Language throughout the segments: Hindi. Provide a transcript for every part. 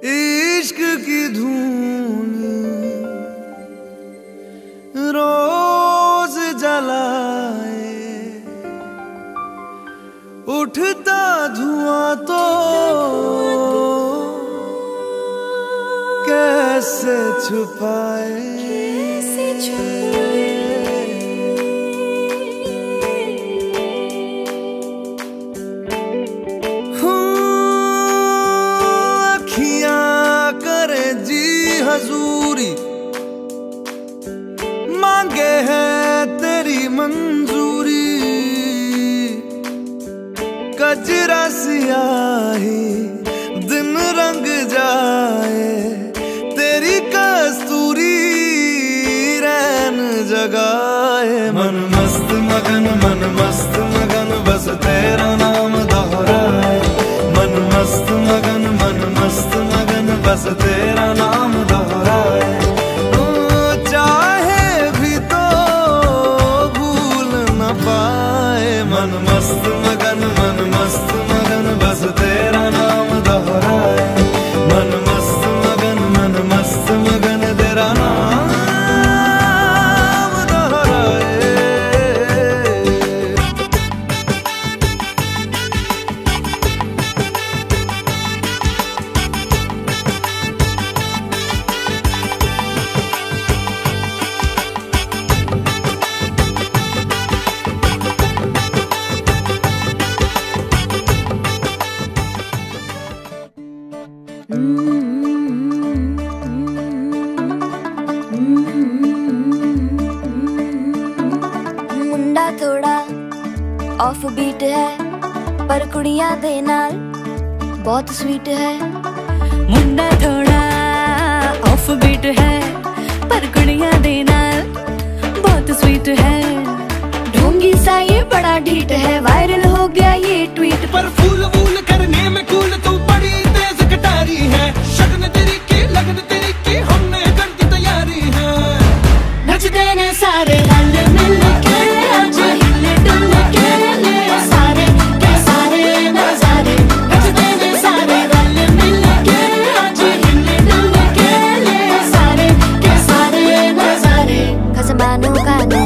इश्क की धून रोज जलाए, उठता धुआं तो कैसे छुपाए। अखियां करे जी हजूरी, मांगे है तेरी मंजूरी। कजरा सियाही दिन रंग जाए, तेरी कस्तूरी रैन जगाए। मन मस्त मगन बस तेरा नाम दोहराए। मन मस्त मगन बस तेरा नाम दोहराए। चाहे भी तो भूल न पाए। मन मस्त मगन बस तेरा नाम दोहराए। मन मस्त मगन तेरा नाम दोहराए। मुंडा थोड़ा ऑफ बीट है, पर कुड़ियां दे नाल बहुत स्वीट है। मुंडा थोड़ा ऑफ बीट है, पर कुड़ियां दे नाल बहुत स्वीट है। ढोंगी सा ये बड़ा ढीठ है, वायरल हो गया ये ट्वीट। पर फूल वूल करने में कूल तू बड़ी तेज कटारी है। शगन तेरी की लगन तेरी की हमने कर दी तैयारी है। नचते ने सारे रल मिल के, आज हिल डुल के ले सारे के सारे नजारे। नचते ने सारे रल मिल के, आज हिल डुल के ले सारे के सारे नजारे। खसमानों का नहीं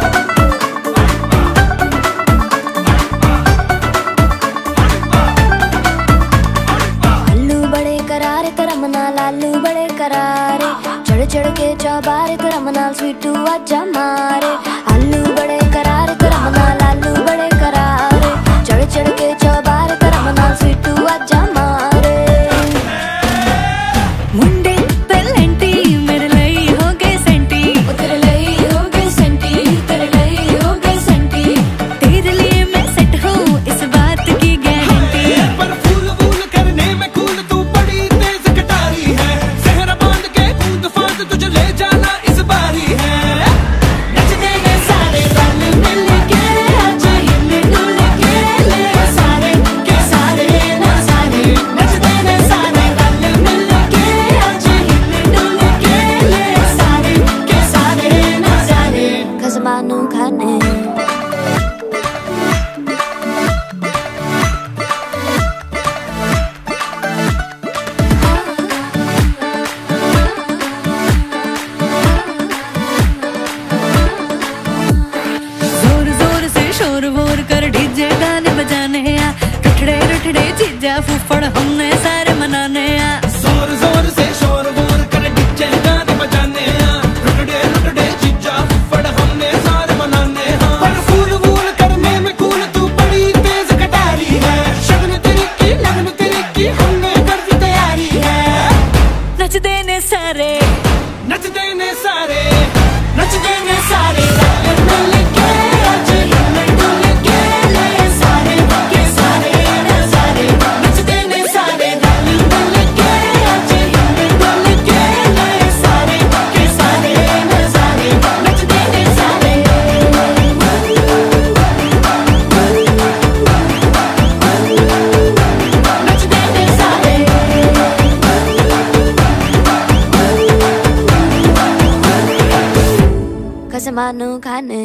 लालू बड़े करारे, चढ़ चढ़ के चौबारे तेरा मनाल स्वीटू आजा मारे। आलू बड़े करारे तेरा मनाल आलू बड़े करारे, चढ़ चढ़ के चौबारे तेरा मनाल स्वीटू आजा मारे। मुंडे पेलेंटी मेरे लई हो गए सेंटी, तेरे लई हो गए सेंटी, तेरे लई हो गए सेंटी। तेरे लिए मैं सेट हूँ इस बात की गारंटी। पर फूल वूल करने में कूल तू बड़ी तेज कटारी है। सहरा बांध के कूद फांद तुझे ले जाना इस बारी है। नचते ने सारे रल मिल के, आज हिल डुल के ले सारे के सारे नजारे। नचते ने सारे रल मिल के, आज हिल डुल के ले सारे के सारे नजारे। खसमानू खाने जोर जोर से शोर वोर कर डीजे गाने बजाने आ। रुठड़े रुठड़े जीजा फूफड़ हमने सारे मनाने आ। जोर जोर से शोर वोर कर डीजे गाने बजाने हैं। रुटड़े रुटड़े जीजा फुफड़ हमने सारे मनाने हैं। पर फूल वूल करने में कूल तू बड़ी तेज कटारी है। शगन तेरी की लगन तेरी की हमने कर दी तैयारी है। नचते ने सारे नचते ने सारे नचते ने सारे रल मिल के, आज हिल डुल के ले सारे के सारे नजारे। नचते ने सारे रल मिल के, आज हिल डुल के ले सारे के सारे नजारे। नचते ने सारे नचते ने सारे खसमानू खाने।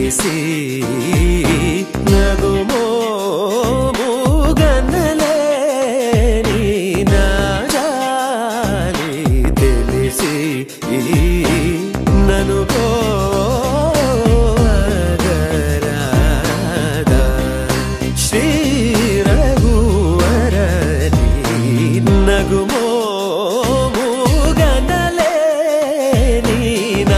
తెలిసి నగుమో మూగనలేని నా జాలి తెలిసి నన్ను కోవగరాదా శ్రీ రఘువరని నగుమో మూగనలేని నా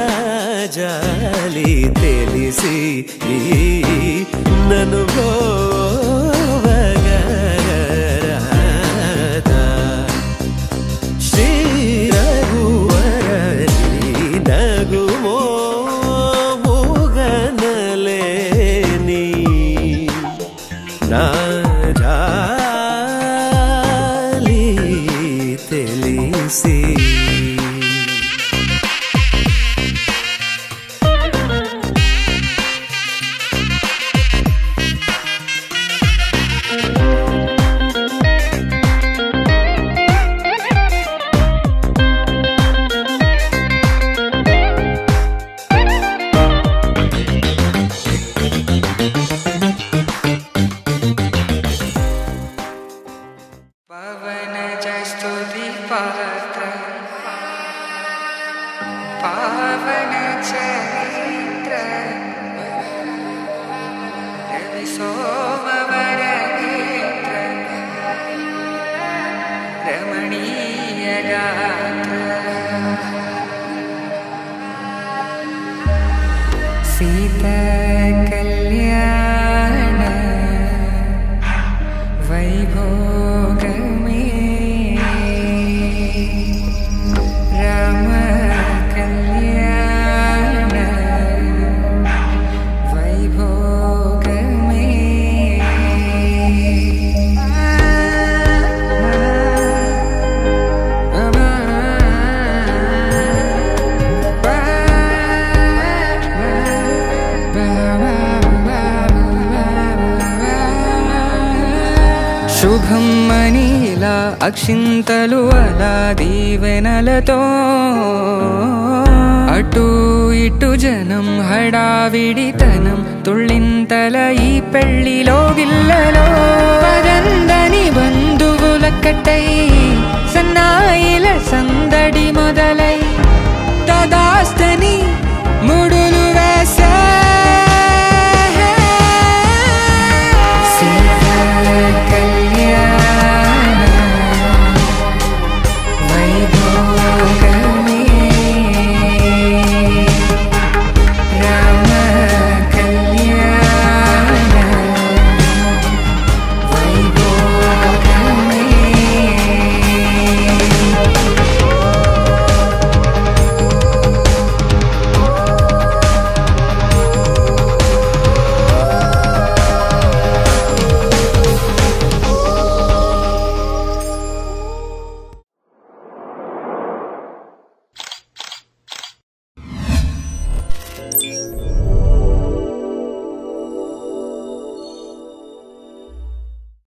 జాలి తెలిసి నన్ను కోవగరాదా శ్రీ రఘువరని నగుమో మూగనలేని నా జాలి తెలిసి పవన జస్తుతి పాత్ర పావన చరిత్ర రవి సోమవర నేత్ర రమణీయ గాత్ర సీతా కళ్యాణ వైభోగమే రామ కళ్యాణ వైభోగమే శుభం మనీలా అక్షింతలు అలా దీవెనలతో అటు ఇటు జనం హడావిడితనం తుళ్ళింతల ఈ పెళ్లిలో గిల్లలో పదందని బంధువులక్కటై సన్నాయిల సందడి మొదలై తదాస్తని